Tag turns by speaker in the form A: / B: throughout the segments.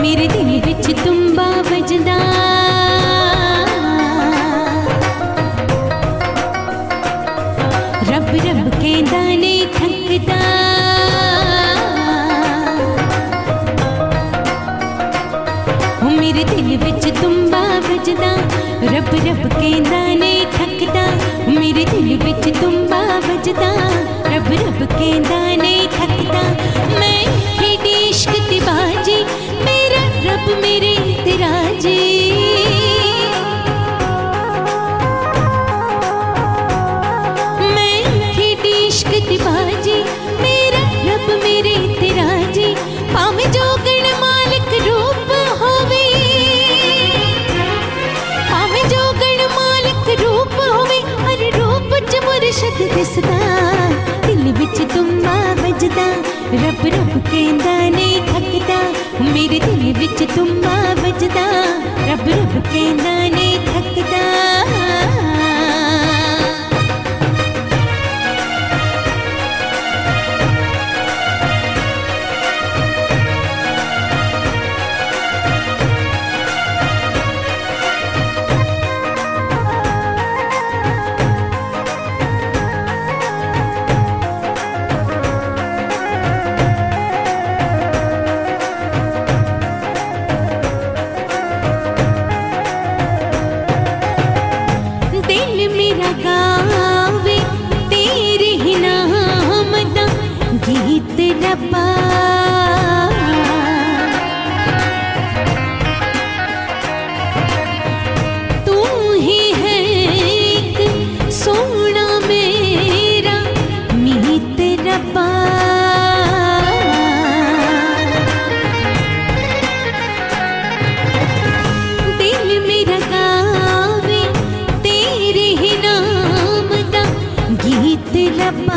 A: मेरे दिल विच तुम्बा बजदा रब रब कहंदा नहीं थकदा मेरे दिल विच तुम्बा बजदा रब रब कहंदा नहीं थकदा मेरे दिल विच तुम्बा बजदा रब रब कहंदा नहीं थकदा मैं खेडी इश्क दी बाजी मेरा रब मेरे तेरा जी मैं खेडी इश्क दी बाजी मेरा रब मेरे तेरा जी भावें जोगण मालिक रूप होवे भावें जोगण मालिक रूप होवे हर रूप च मुर्शद दिसदा दिल विच तुम्बा बजदा रब रब कहंदा नहीं थकदा मेरे दिल विच तुम्बा बजदा रब रब कहंदा नहीं थकदा गावे तेरे ही नाम दा गीत रब्बा तू ही है एक सोना मेरा मीत रब्बा दिल मेरा गावे तेरे ही गीत रब्बा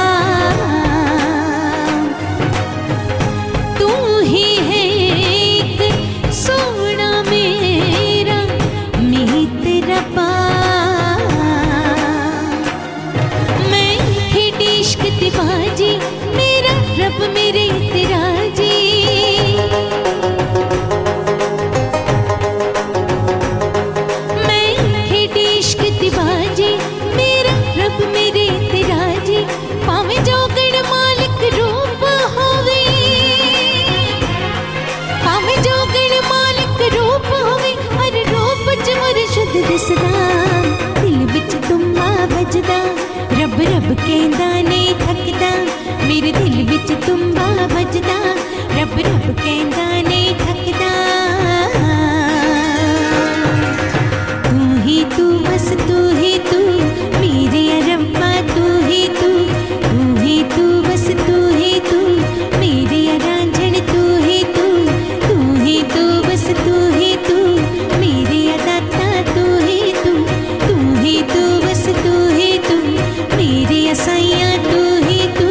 A: तू ही है एक सोना मेरा मीत रब्बा मैं खेडी इश्क दी बाजी मेरा रब मेरे तेरा जी मैं खेडी इश्क दी बाजी मेरा रब मेरे तेरा जी भावें जोगण मालिक रूप होवे भावें जोगण मालिक रूप होवे हर रूप च मुर्शद दिसदा दिल विच तुम्बा बजदा रब रब कहंदा नहीं थकदा मेरे दिल विच तुम्बा बजदा रब रब कहंदा नहीं थकदा तू ही तू बस तू ही तू मेरी रब्बा तू ही तू बस तू ही तू मेरी रांझण तू ही तू बस तू ही तू मेरी दाता तू ही तू बस तू ही तू मेरी साइयां तू ही तू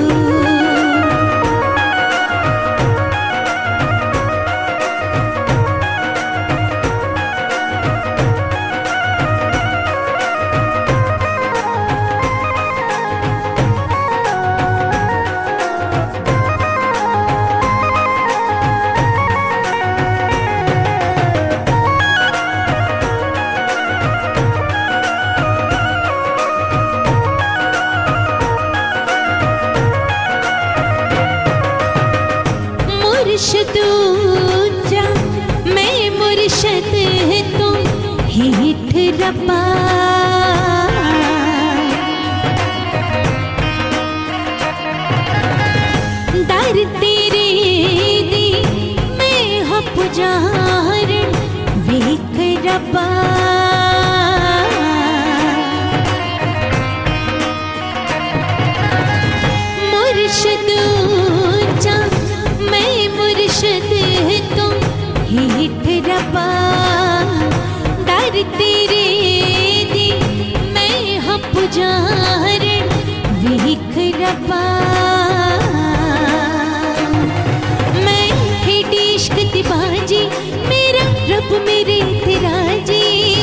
A: मुर्शद ऊंचा मैं मुर्शद तू हेठ रब्बा दर तेरे दी मैं हाँ पुजारन वेख रब्बा मुर्शद ऊंचा मैं मुर्शद तू हेठ रब्बा दर तेरे दी मैं हाँ पुजारन वेख रब्बा मैं खेडी इश्क दी बाजी मेरा रब मेरे तेरा जी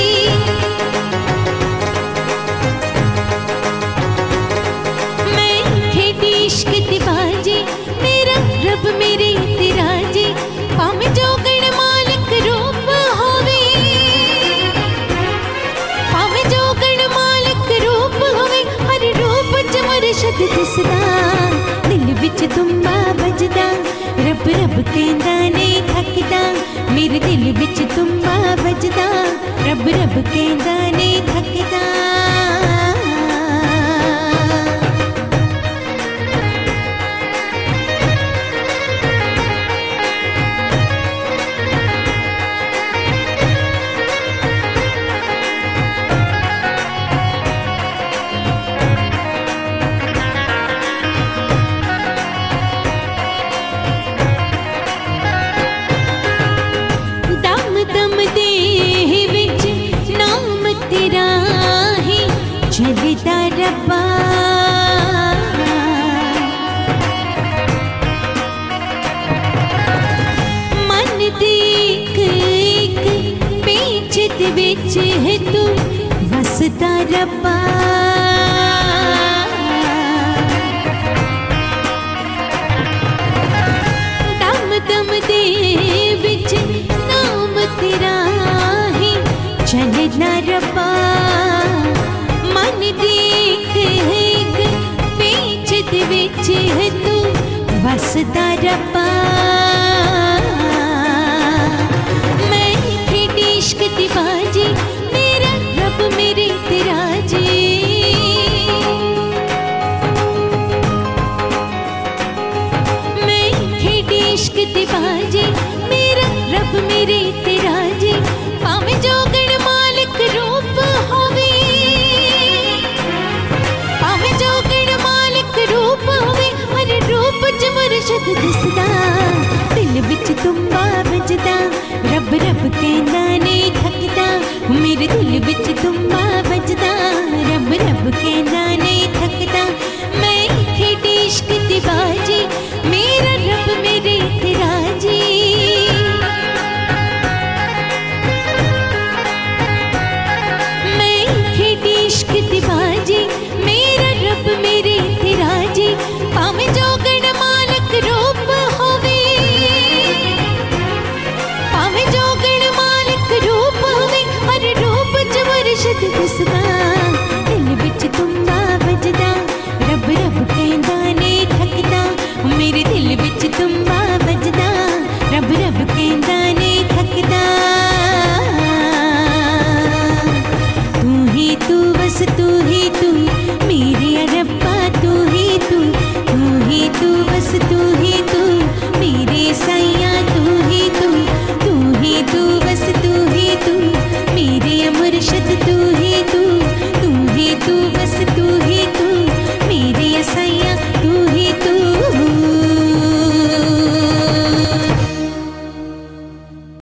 A: मैं खेडी इश्क दी बाजी मेरा रब मेरे तेरा जी भावें जो तुम्बा बजदा, रब रब कहंदा नहीं थकदा। मेरे दिल विच तुम्बा बजदा, रब रब कहंदा नहीं थकदा। चलदा रब्बा मन दी एक पेच दे विच है तू वसदा रब्बा। दम दम दे विच नाम तेरा ही चलदा रब्बा। मन देख एक पेच दे विच है तू वसदा रब्बा। मैं खेडी इश्क दी बाजी, मेरा रब मेरे तेरा जी। मैं खेडी इश्क दी बाजी, मेरा रब मेरे तेरा जी। भावें जोगण मालिक रूप होवे, मुर्शद दिसदा, दिल विच तुम्बा बजदा, रब रब कहंदा नहीं थकदा। मेरे दिल विच तुम्बा बजदा, रब रब कहंदा नहीं थकदा। मैं खेडी इश्क दी बाजी, मेरा रब मेरे तेरा जी। मैं खेडी इश्क दी बाजी, मेरा रब मेरे तेरा जी। भावें जोगण रूप होवे, भावें जोगण मालिक रूप होवे, हर रूप च मुर्शद दिसदा। दिल विच तुम्बा बजदा, रब रब कहंदा नहीं थकदा। मेरे दिल विच तुम्बा बजदा, रब रब कहंदा